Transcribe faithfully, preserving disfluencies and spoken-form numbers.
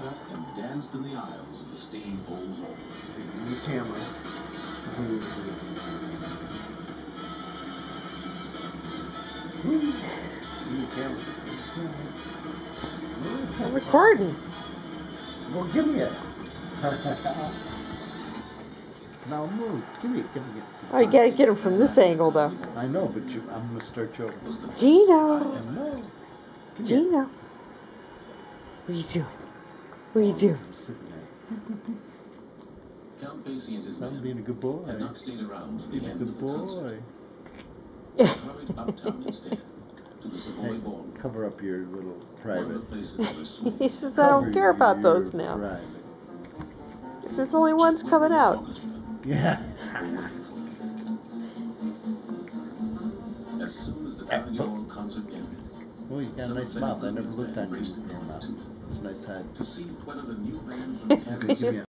got up and danced in the aisles of the stained old home. In the camera. In the camera. I'm recording. Well, give me it. Now move. Give me it. Give me it. Oh, you gotta get him from this angle, though. I know, but you, I'm gonna start you over. Dino. No. Dino. What are you doing? What are you doing? I'm sitting there. Count Basie and his I'm men being a good boy. had not stayed around for the Being a end good of the boy. concert. They hurried uptown instead to the Savoy Hey, Ballroom. cover up your little One of the private. places where swing He says I don't care about those now. Private. He says only one's coming out. Yeah. As soon as the Carnegie Hall concert ended, Well, you got a nice mouth. I never looked on you. It's a nice head. to see whether the new band from He Kansas just